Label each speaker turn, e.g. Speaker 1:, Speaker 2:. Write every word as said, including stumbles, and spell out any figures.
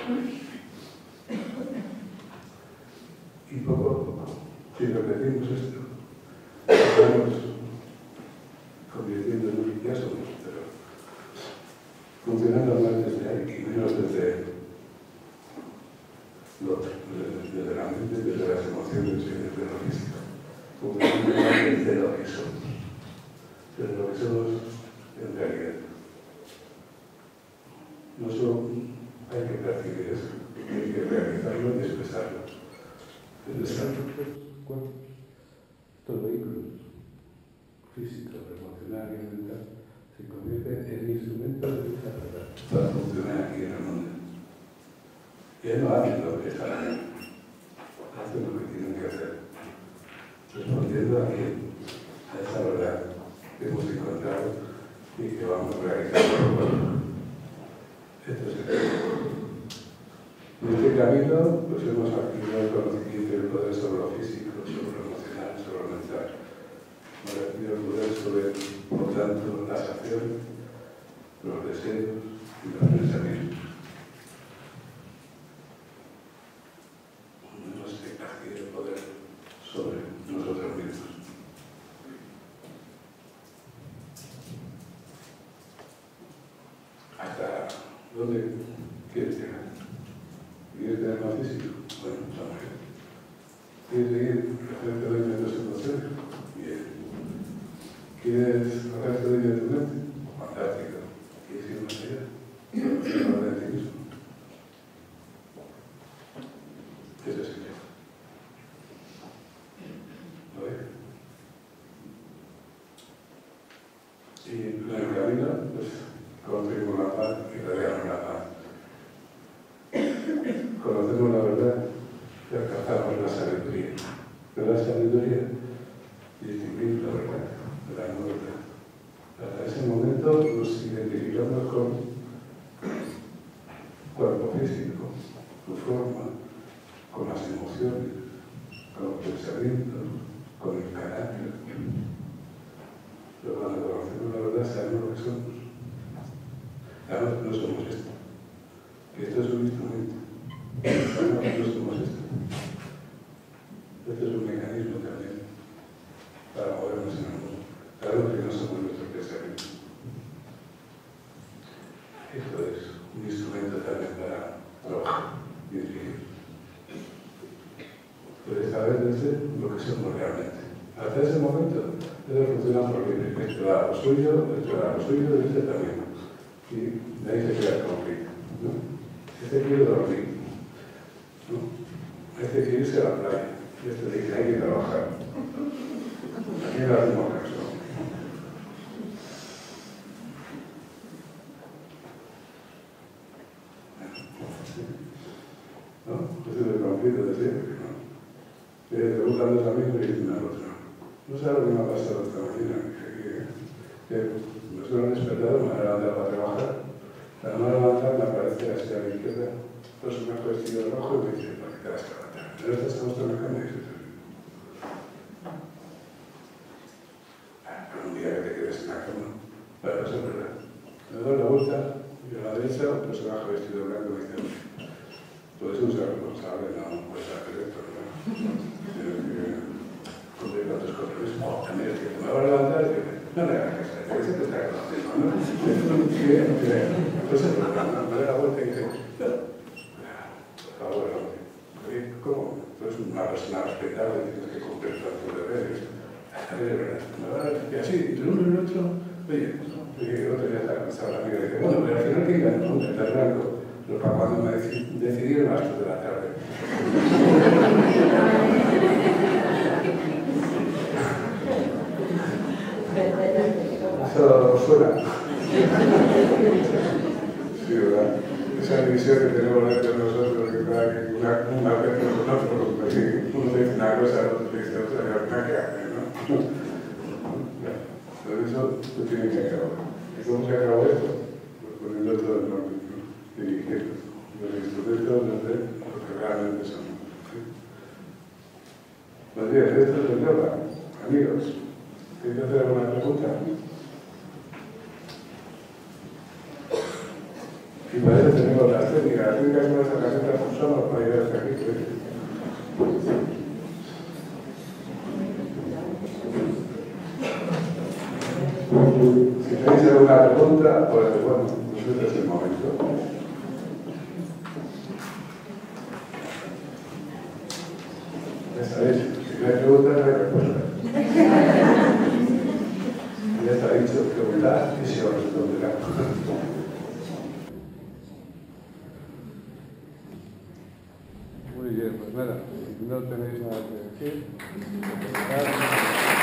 Speaker 1: Y poco a poco, si repetimos esto, estamos convirtiéndonos, ya somos, pero funcionando más desde ahí y menos desde lo otro, desde la mente, desde las emociones y desde lo físico. Funcionando más desde lo que somos, desde lo que somos en realidad. No solo hay que percibir eso, hay que realizarlo y expresarlo. Expresarlo, estos vehículos físicos, emocionales y mental se convierten en instrumentos de esa verdad para funcionar aquí en el mundo. Y no hacen lo que están haciendo, hacen lo que tienen que hacer, respondiendo a, que, a esa verdad que hemos encontrado y que vamos realizando. Esto es el camino. En este camino pues hemos adquirido el conocimiento y el poder sobre lo físico, sobre lo emocional, sobre lo mental. Hemos adquirido el poder sobre, por tanto, las acciones, los deseos y los pensamientos. Hemos adquirido el poder sobre nosotros mismos. ¿Hasta dónde quieres llegar? ¿Quieres tener más físico? Bueno, vamos bien. ¿Quieres seguir hacerte dueño de tus emociones? Bien. ¿Quieres hacerte dueño de tu mente? Fantástico. ¿Quieres ir más allá? Conocer de ti mismo. Eso es el secreto. ¿Lo ves? Y en el camino, pues, conseguimos la paz y rodeamos la paz. Conocemos la verdad y alcanzamos la sabiduría. Pero la sabiduría distinguir la verdad de la no verdad. Hasta ese momento nos identificamos con cuerpo físico, su forma, con las emociones, con los pensamientos, con el carácter. Pero cuando conocemos la verdad sabemos lo que somos. Sabemos que no somos esto, que esto es un instrumento. Sabemos que no somos esto. Este es un mecanismo también para movernos en el mundo. Sabemos que no somos nuestros pensamientos. Esto es un instrumento también para trabajar y dirigir. Puedes saber desde lo que somos realmente. Hasta ese momento, eso funciona por libre. Esto da lo suyo, esto da lo suyo, y este también. Y de ahí se crea el conflicto, ¿no? Este quiere dormir, ¿no? Este quiere irse a la playa, y este dice hay que trabajar. Aquí le hacemos caso. ¿No? Ese es el conflicto de siempre, ¿no? Te preguntan dos amigos y dicen al otro. No sé lo que me ha pasado esta mañana, que, que, que me suelen despertar, me han levantado para trabajar. La mano levantada me aparece hacia la izquierda, pues me ha vestido rojo y me dice, ¿por qué te vas a levantar? ¿Pero estás a gusto en la cama? Y dices, pero un día que te quedes en la cama, pero eso es verdad. Me doy la vuelta y a la derecha un personaje vestido blanco me dice, puedes ser un ser responsable, no, puedes hacer esto, ¿no? Cumplir con tus compromisos. Oh, también es que me va a levantar y dice, no le hagas caso, que se te está conociendo, ¿no? Entonces, me da la vuelta y dice, por favor, ¿cómo? Tú eres una persona respetable y tienes que cumplir con tus deberes. Y así, entre uno y el otro, oye, y el otro ya está cansado, la amiga dice, bueno, pero al final, ¿qué ganó? Un tercer blanco. Pero para cuando me decidieron a las tres de la tarde. Eso suena. Sí, ¿verdad? Esa división que tenemos entre nosotros, que cada que una, una vez nosotros, uno dice una cosa, el otro dice otra, y al final que hace, ¿no? Entonces eso tú tienes que acabar. ¿Y cómo se acabó esto? Pues poniendo todo el nombre, ¿no? Dirigiendo los instrumentos desde lo que realmente somos. Pues bien, esto es el yoga, amigos. ¿Queréis hacer alguna pregunta? Y para eso tenemos la técnica. La técnica es una de las herramientas que usamos para llegar hasta aquí. Si tenéis alguna pregunta, pues bueno, este es el momento. Ya sabéis, si no hay preguntas, no hay respuestas. Ya está dicho, preguntad y se os responderá. Muy bien, pues nada, si no tenéis nada que decir,